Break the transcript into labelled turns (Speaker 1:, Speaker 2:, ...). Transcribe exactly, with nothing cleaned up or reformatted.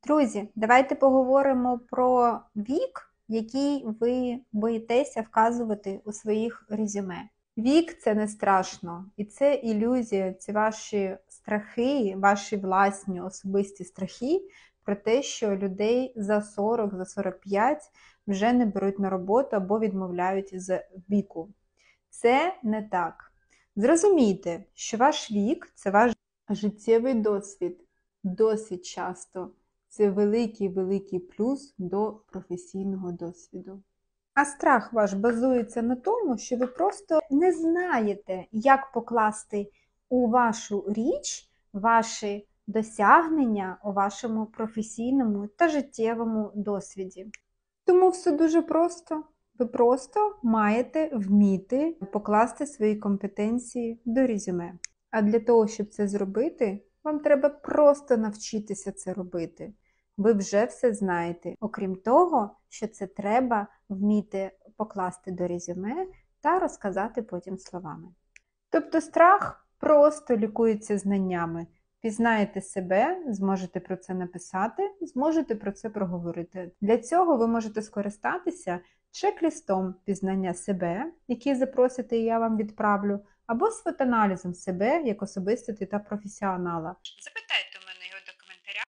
Speaker 1: Друзі, давайте поговоримо про вік, який ви боїтеся вказувати у своїх резюме. Вік – це не страшно, і це ілюзія, це ваші страхи, ваші власні особисті страхи про те, що людей за сорок, за сорок п'ять вже не беруть на роботу або відмовляють з віку. Це не так. Зрозумійте, що ваш вік – це ваш життєвий досвід. Досить часто. Це великий-великий плюс до професійного досвіду. А страх ваш базується на тому, що ви просто не знаєте, як покласти у вашу річ ваші досягнення у вашому професійному та життєвому досвіді. Тому все дуже просто. Ви просто маєте вміти покласти свої компетенції до резюме. А для того, щоб це зробити, вам треба просто навчитися це робити. Ви вже все знаєте. Окрім того, що це треба вміти покласти до резюме та розказати потім словами. Тобто страх просто лікується знаннями. Пізнаєте себе, зможете про це написати, зможете про це проговорити. Для цього ви можете скористатися чек-лістом пізнання себе, який запросите і я вам відправлю, або свот-аналізом себе як особистості та професіонала.
Speaker 2: Запитайте